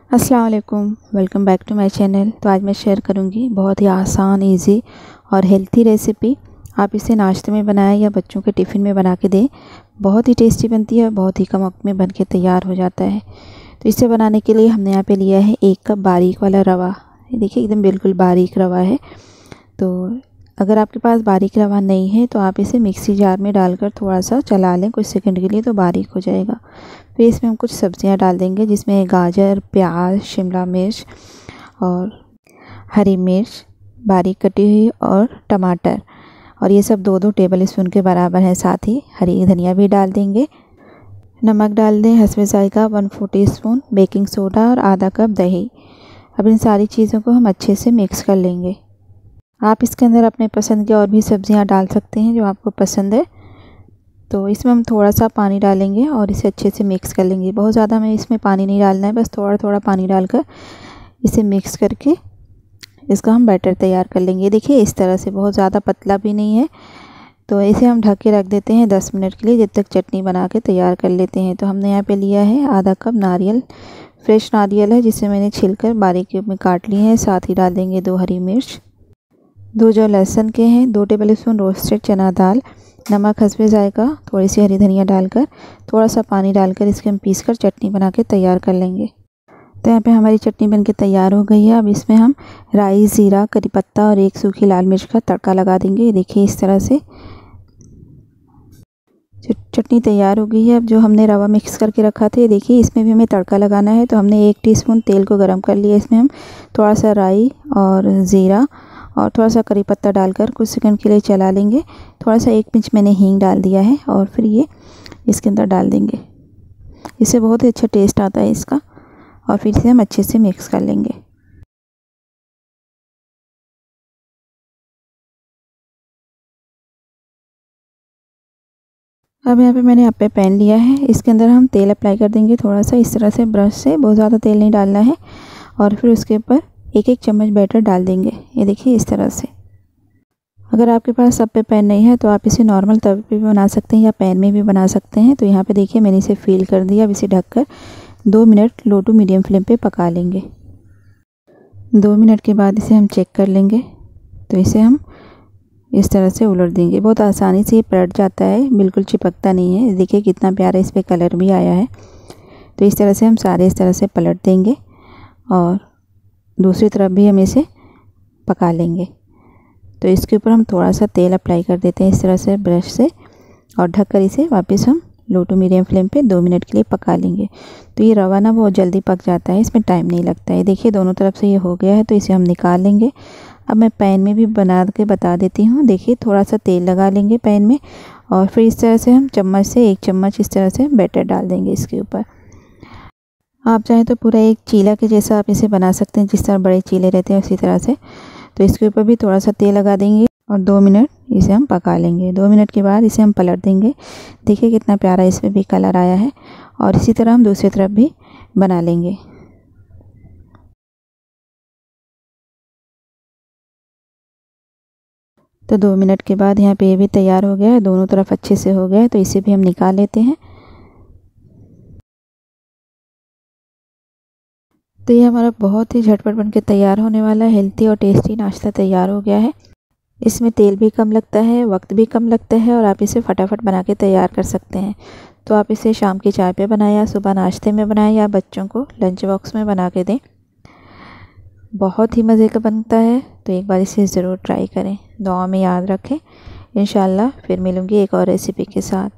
अस्सलाम वालेकुम, welcome back to my channel. तो आज मैं शेयर करूंगी बहुत ही आसान, इजी और हेल्थी रेसिपी। आप इसे नाश्ते में बनाएं या बच्चों के टिफ़िन में बना के दें। बहुत ही टेस्टी बनती है, बहुत ही कम वक्त में बन के तैयार हो जाता है। तो इसे बनाने के लिए हमने यहाँ पे लिया है 1 कप बारीक वाला रवा। ये देखिए एकदम बिल्कुल बारीक रवा है। तो अगर आपके पास बारीक रवा नहीं है तो आप इसे मिक्सी जार में डालकर थोड़ा सा चला लें कुछ सेकंड के लिए, तो बारीक हो जाएगा। फिर इसमें हम कुछ सब्जियां डाल देंगे, जिसमें गाजर, प्याज, शिमला मिर्च और हरी मिर्च बारीक कटी हुई और टमाटर, और ये सब 2-2 टेबल स्पून के बराबर है। साथ ही हरी धनिया भी डाल देंगे। नमक डाल दें हस्बे जायका 1/4 टीस्पून, बेकिंग सोडा और आधा कप दही। अब इन सारी चीज़ों को हम अच्छे से मिक्स कर लेंगे। आप इसके अंदर अपने पसंद की और भी सब्जियां डाल सकते हैं जो आपको पसंद है। तो इसमें हम थोड़ा सा पानी डालेंगे और इसे अच्छे से मिक्स कर लेंगे। बहुत ज़्यादा हमें इसमें पानी नहीं डालना है, बस थोड़ा थोड़ा पानी डालकर इसे मिक्स करके इसका हम बैटर तैयार कर लेंगे। देखिए इस तरह से, बहुत ज़्यादा पतला भी नहीं है। तो इसे हम ढक के रख देते हैं 10 मिनट के लिए, जब तक चटनी बना के तैयार कर लेते हैं। तो हमने यहाँ पे लिया है आधा कप नारियल, फ्रेश नारियल है जिसे मैंने छिलकर बारीक क्यूब में काट लिए हैं। साथ ही डाल देंगे 2 हरी मिर्च, 2 जो लहसुन के हैं, 2 टेबल स्पून रोस्टेड चना दाल, नमक हस्बे जायका, थोड़ी सी हरी धनिया डालकर, थोड़ा सा पानी डालकर इसके हम पीसकर चटनी बना के तैयार कर लेंगे। तो यहाँ पे हमारी चटनी बनके तैयार हो गई है। अब इसमें हम राई, ज़ीरा, करी पत्ता और 1 सूखी लाल मिर्च का तड़का लगा देंगे। देखिए इस तरह से चटनी तैयार हो गई है। अब जो हमने रवा मिक्स करके रखा था, देखिए इसमें भी हमें तड़का लगाना है। तो हमने 1 टीस्पून तेल को गर्म कर लिया। इसमें हम थोड़ा सा राई और ज़ीरा और थोड़ा सा करी पत्ता डालकर कुछ सेकंड के लिए चला लेंगे। थोड़ा सा 1 पिंच मैंने हींग डाल दिया है और फिर ये इसके अंदर डाल देंगे। इससे बहुत ही अच्छा टेस्ट आता है इसका। और फिर इसे हम अच्छे से मिक्स कर लेंगे। अब यहाँ पे मैंने अप्पे पैन लिया है, इसके अंदर हम तेल अप्लाई कर देंगे थोड़ा सा इस तरह से ब्रश से, बहुत ज़्यादा तेल नहीं डालना है। और फिर उसके ऊपर 1-1 चम्मच बैटर डाल देंगे। ये देखिए इस तरह से। अगर आपके पास अप्पे पैन नहीं है तो आप इसे नॉर्मल तवे पे भी बना सकते हैं या पैन में भी बना सकते हैं। तो यहाँ पे देखिए मैंने इसे फील कर दिया। अब इसे ढककर 2 minute low to medium flame पे पका लेंगे। 2 मिनट के बाद इसे हम चेक कर लेंगे। तो इसे हम इस तरह से उलट देंगे। बहुत आसानी से ये पलट जाता है, बिल्कुल चिपकता नहीं है। देखिए कितना प्यारा इस पर कलर भी आया है। तो इस तरह से हम सारे इस तरह से पलट देंगे और दूसरी तरफ भी हम इसे पका लेंगे। तो इसके ऊपर हम थोड़ा सा तेल अप्लाई कर देते हैं इस तरह से ब्रश से, और ढककर इसे वापस हम लो टू मीडियम फ्लेम पे 2 मिनट के लिए पका लेंगे। तो ये रवा ना बहुत जल्दी पक जाता है, इसमें टाइम नहीं लगता है। देखिए दोनों तरफ से ये हो गया है, तो इसे हम निकाल लेंगे। अब मैं पैन में भी बना के बता देती हूँ। देखिए थोड़ा सा तेल लगा लेंगे पैन में और फिर इस तरह से हम चम्मच से 1 चम्मच इस तरह से बैटर डाल देंगे इसके ऊपर। आप चाहें तो पूरा एक चीला के जैसा आप इसे बना सकते हैं, जिस तरह बड़े चीले रहते हैं उसी तरह से। तो इसके ऊपर भी थोड़ा सा तेल लगा देंगे और 2 मिनट इसे हम पका लेंगे। 2 मिनट के बाद इसे हम पलट देंगे। देखिए कितना प्यारा इसमें भी कलर आया है। और इसी तरह हम दूसरी तरफ भी बना लेंगे। तो 2 मिनट के बाद यहाँ पे ये भी तैयार हो गया है, दोनों तरफ अच्छे से हो गया है। तो इसे भी हम निकाल लेते हैं। तो ये हमारा बहुत ही झटपट बन के तैयार होने वाला हेल्थी और टेस्टी नाश्ता तैयार हो गया है। इसमें तेल भी कम लगता है, वक्त भी कम लगता है और आप इसे फटाफट बना के तैयार कर सकते हैं। तो आप इसे शाम की चाय पे बनाएं या सुबह नाश्ते में बनाएं या बच्चों को लंच बॉक्स में बना के दें। बहुत ही मज़े का बनता है। तो एक बार इसे ज़रूर ट्राई करें। दुआ में याद रखें। इंशाल्लाह फिर मिलूँगी एक और रेसिपी के साथ।